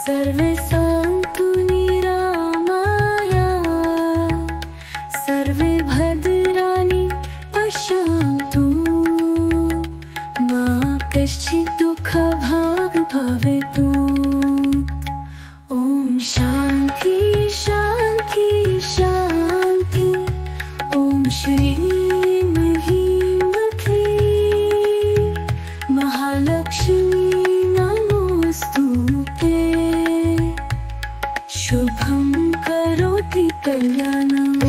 सर्वे सन्तु निरामया, सर्वे भद्राणि पश्यन्तु, मा कश्चित् दुःखभाग् भवेत्। ॐ शान्ति शान्ति शान्ति। ॐ श्रीं ह्रीं क्लीं महालक्ष्मी नमोस्तुते। शुभं करोति कल्याणम्।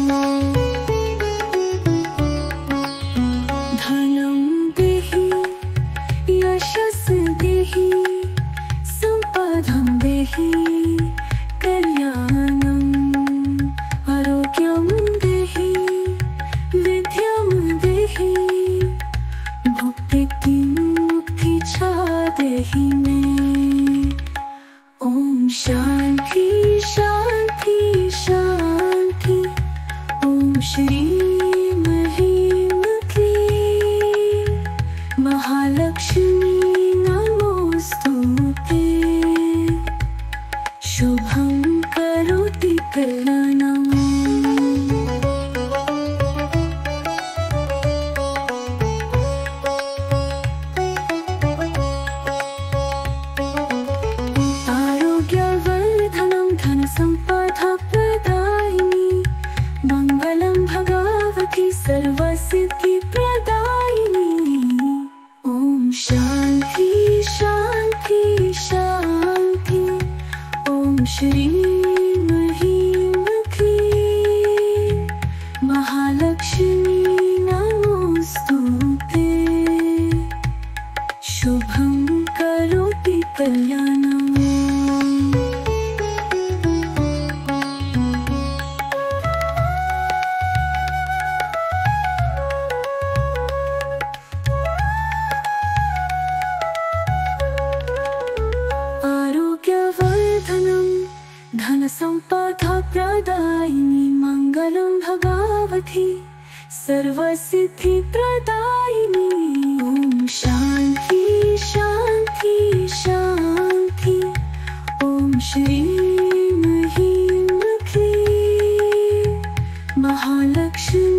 धनं देहि यशस् देहि, सम्पदं देहि कल्याणम्। आरोग्यं देहि विद्यां देहि, भुक्तिं मुक्ति च देहि मे। ॐ शान्ति शान्ति शान्ति। ॐ श्रीं ह्रीं क्लीं महालक्ष्मी नमोस्तुते। शुभं करोति कल्याणम्। आरोग्यवर्धनं धनसम्पदप्रदायिनी, मङ्गलं भगवती सर्वसिद्धिप्रदायिनी। ॐ शान्ति शान्ति शान्ति। ॐ श्रीं ह्रीं क्लीं महालक्ष्मी नमोस्तुते। शुभं करोति कल्याणम्। आरोग्यवर्धनं धनसम्पदप्रदायिनी, मङ्गलं भगवती सर्वसिद्धिप्रदायिनी। ॐ शान्ति शान्ति शान्ति। ॐ श्रीं ह्रीं क्लीं महालक्ष्मी